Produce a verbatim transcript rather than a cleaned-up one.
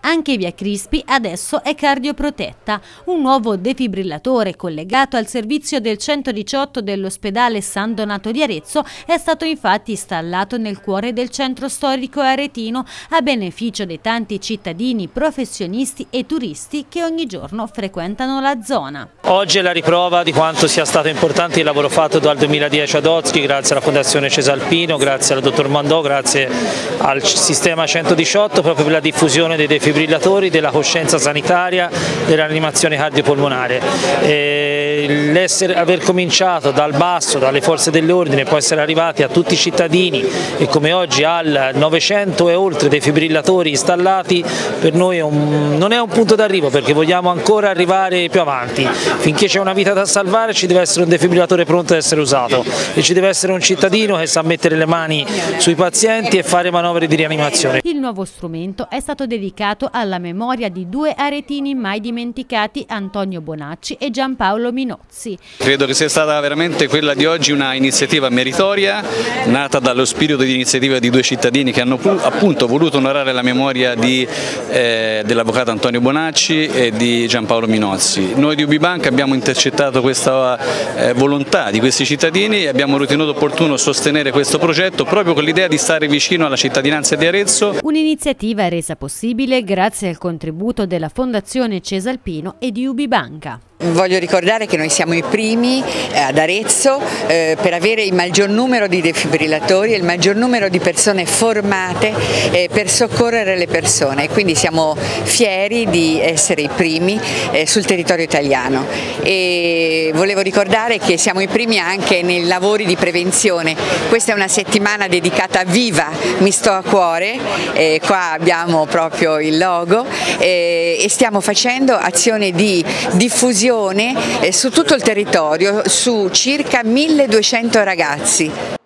Anche via Crispi adesso è cardioprotetta. Un nuovo defibrillatore collegato al servizio del centodiciotto dell'ospedale San Donato di Arezzo è stato infatti installato nel cuore del centro storico aretino a beneficio dei tanti cittadini, professionisti e turisti che ogni giorno frequentano la zona. Oggi è la riprova di quanto sia stato importante il lavoro fatto dal duemiladieci ad oggi, grazie alla Fondazione Cesalpino, grazie al dottor Mandò, grazie al sistema centodiciotto proprio per la diffusione dei defibrillatori, della coscienza sanitaria, della rianimazione cardiopolmonare. L'essere, aver cominciato dal basso, dalle forze dell'ordine, può essere arrivati a tutti i cittadini e come oggi al novecento e oltre defibrillatori installati, per noi è un, non è un punto d'arrivo, perché vogliamo ancora arrivare più avanti. Finché c'è una vita da salvare ci deve essere un defibrillatore pronto ad essere usato e ci deve essere un cittadino che sa mettere le mani sui pazienti e fare manovre di rianimazione. Il nuovo strumento è stato dedicato alla memoria di due aretini mai dimenticati, Antonio Bonacci e Giampaolo Minozzi. Credo che sia stata veramente quella di oggi una iniziativa meritoria, nata dallo spirito di iniziativa di due cittadini che hanno appunto voluto onorare la memoria eh, dell'avvocato Antonio Bonacci e di Giampaolo Minozzi. Noi di UbiBanca abbiamo intercettato questa eh, volontà di questi cittadini e abbiamo ritenuto opportuno sostenere questo progetto proprio con l'idea di stare vicino alla cittadinanza di Arezzo. Un'iniziativa resa possibile grazie al contributo della Fondazione Cesalpino e di UbiBanca. Voglio ricordare che noi siamo i primi ad Arezzo eh, per avere il maggior numero di defibrillatori e il maggior numero di persone formate eh, per soccorrere le persone, quindi siamo fieri di essere i primi eh, sul territorio italiano. E volevo ricordare che siamo i primi anche nei lavori di prevenzione. Questa è una settimana dedicata a Viva, mi sto a cuore, eh, qua abbiamo proprio il logo eh, e stiamo facendo azioni di diffusione su tutto il territorio su circa milleduecento ragazzi.